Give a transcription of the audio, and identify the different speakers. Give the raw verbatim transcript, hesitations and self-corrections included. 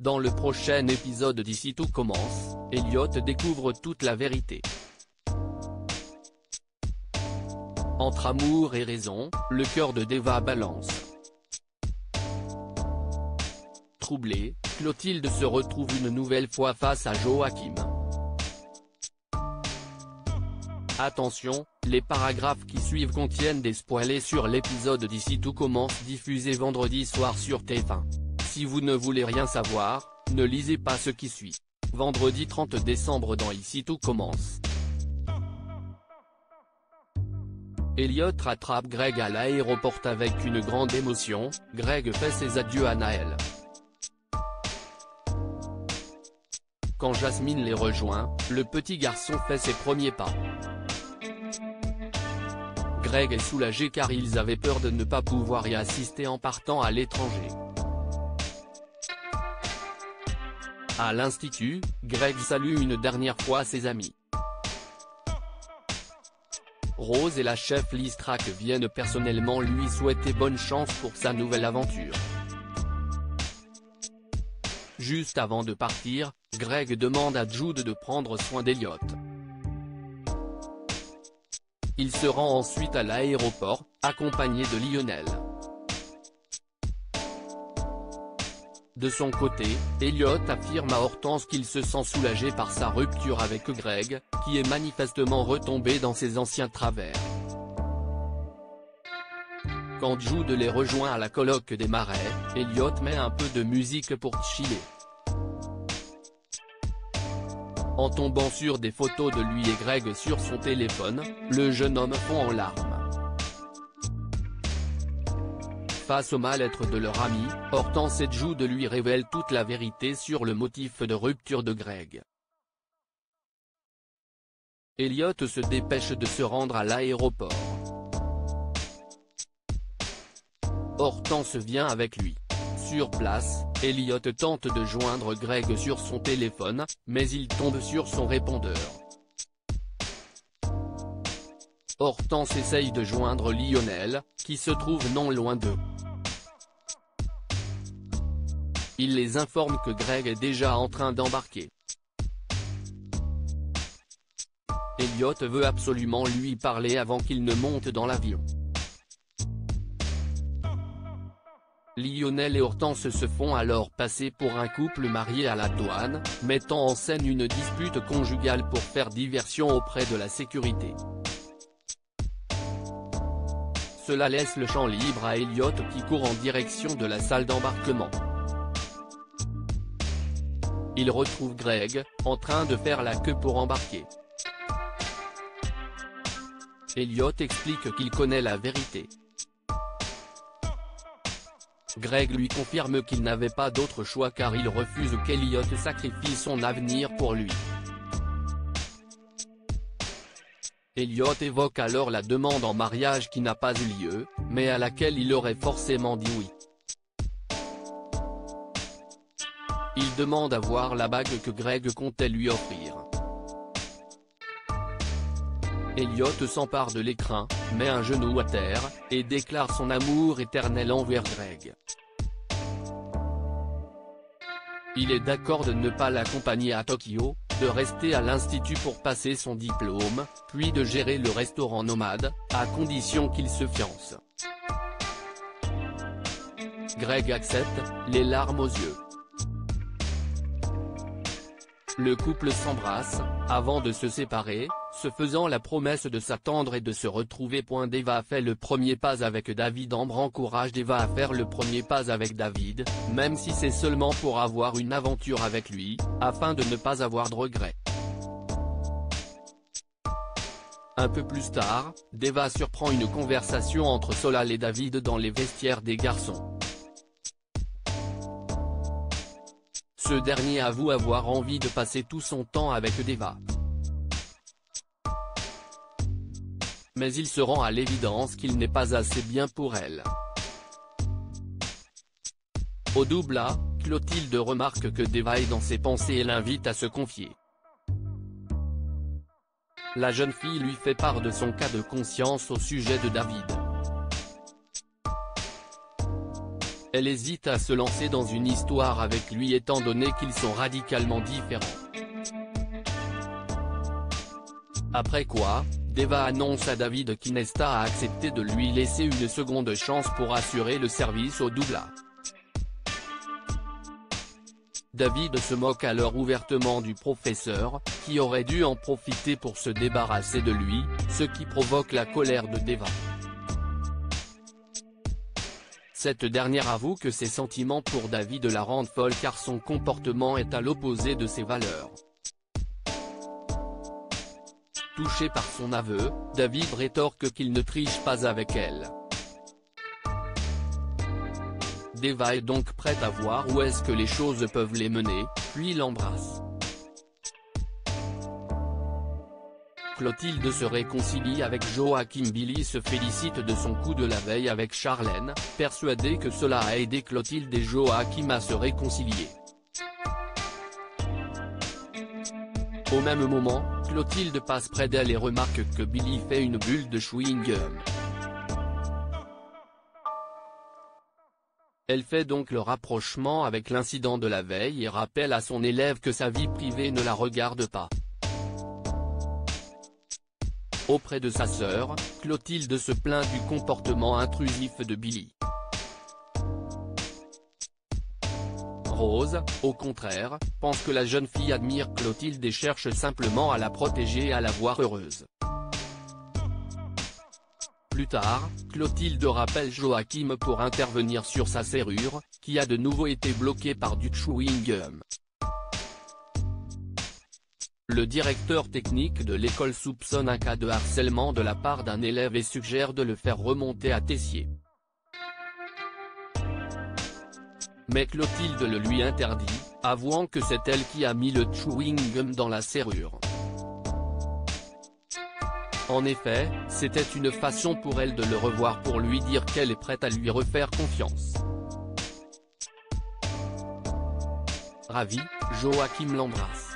Speaker 1: Dans le prochain épisode d'Ici tout commence, Elliot découvre toute la vérité. Entre amour et raison, le cœur de Deva balance. Troublée, Clotilde se retrouve une nouvelle fois face à Joachim. Attention, les paragraphes qui suivent contiennent des spoilers sur l'épisode d'Ici tout commence diffusé vendredi soir sur T F un. Si vous ne voulez rien savoir, ne lisez pas ce qui suit. Vendredi trente décembre dans Ici tout commence. Elliot rattrape Greg à l'aéroport avec une grande émotion. Greg fait ses adieux à Naël. Quand Jasmine les rejoint, le petit garçon fait ses premiers pas. Greg est soulagé car ils avaient peur de ne pas pouvoir y assister en partant à l'étranger. À l'institut, Greg salue une dernière fois ses amis. Rose et la chef Liz Track viennent personnellement lui souhaiter bonne chance pour sa nouvelle aventure. Juste avant de partir, Greg demande à Jude de prendre soin d'Elliot. Il se rend ensuite à l'aéroport, accompagné de Lionel. De son côté, Elliot affirme à Hortense qu'il se sent soulagé par sa rupture avec Greg, qui est manifestement retombé dans ses anciens travers. Quand Jude les rejoint à la colloque des Marais, Elliot met un peu de musique pour chiller. En tombant sur des photos de lui et Greg sur son téléphone, le jeune homme fond en larmes. Face au mal-être de leur ami, Hortense et Jude lui révèlent toute la vérité sur le motif de rupture de Greg. Elliot se dépêche de se rendre à l'aéroport. Hortense vient avec lui. Sur place, Elliot tente de joindre Greg sur son téléphone, mais il tombe sur son répondeur. Hortense essaye de joindre Lionel, qui se trouve non loin d'eux. Il les informe que Greg est déjà en train d'embarquer. Elliot veut absolument lui parler avant qu'il ne monte dans l'avion. Lionel et Hortense se font alors passer pour un couple marié à la douane, mettant en scène une dispute conjugale pour faire diversion auprès de la sécurité. Cela laisse le champ libre à Elliot qui court en direction de la salle d'embarquement. Il retrouve Greg, en train de faire la queue pour embarquer. Elliot explique qu'il connaît la vérité. Greg lui confirme qu'il n'avait pas d'autre choix car il refuse qu'Elliot sacrifie son avenir pour lui. Elliot évoque alors la demande en mariage qui n'a pas eu lieu, mais à laquelle il aurait forcément dit oui. Il demande à voir la bague que Greg comptait lui offrir. Elliot s'empare de l'écrin, met un genou à terre, et déclare son amour éternel envers Greg. Il est d'accord de ne pas l'accompagner à Tokyo, de rester à l'institut pour passer son diplôme, puis de gérer le restaurant nomade, à condition qu'il se fiance. Greg accepte, les larmes aux yeux. Le couple s'embrasse, avant de se séparer, se faisant la promesse de s'attendre et de se retrouver. Deva fait le premier pas avec David. Ambre encourage Deva à faire le premier pas avec David, même si c'est seulement pour avoir une aventure avec lui, afin de ne pas avoir de regrets. Un peu plus tard, Deva surprend une conversation entre Solal et David dans les vestiaires des garçons. Ce dernier avoue avoir envie de passer tout son temps avec Deva. Mais il se rend à l'évidence qu'il n'est pas assez bien pour elle. Au double A, Clotilde remarque que Deva est dans ses pensées et l'invite à se confier. La jeune fille lui fait part de son cas de conscience au sujet de David. Elle hésite à se lancer dans une histoire avec lui étant donné qu'ils sont radicalement différents. Après quoi, Deva annonce à David qu'Inesta a accepté de lui laisser une seconde chance pour assurer le service au doublage. David se moque alors ouvertement du professeur, qui aurait dû en profiter pour se débarrasser de lui, ce qui provoque la colère de Deva. Cette dernière avoue que ses sentiments pour David la rendent folle car son comportement est à l'opposé de ses valeurs. Touché par son aveu, David rétorque qu'il ne triche pas avec elle. Deva est donc prête à voir où est-ce que les choses peuvent les mener, puis l'embrasse. Clotilde se réconcilie avec Joachim. Billy se félicite de son coup de la veille avec Charlène, persuadé que cela a aidé Clotilde et Joachim à se réconcilier. Au même moment, Clotilde passe près d'elle et remarque que Billy fait une bulle de chewing-gum. Elle fait donc le rapprochement avec l'incident de la veille et rappelle à son élève que sa vie privée ne la regarde pas. Auprès de sa sœur, Clotilde se plaint du comportement intrusif de Billy. Rose, au contraire, pense que la jeune fille admire Clotilde et cherche simplement à la protéger et à la voir heureuse. Plus tard, Clotilde rappelle Joachim pour intervenir sur sa serrure, qui a de nouveau été bloquée par du chewing-gum. Le directeur technique de l'école soupçonne un cas de harcèlement de la part d'un élève et suggère de le faire remonter à Tessier. Mais Clotilde le lui interdit, avouant que c'est elle qui a mis le chewing-gum dans la serrure. En effet, c'était une façon pour elle de le revoir pour lui dire qu'elle est prête à lui refaire confiance. Ravi, Joachim l'embrasse.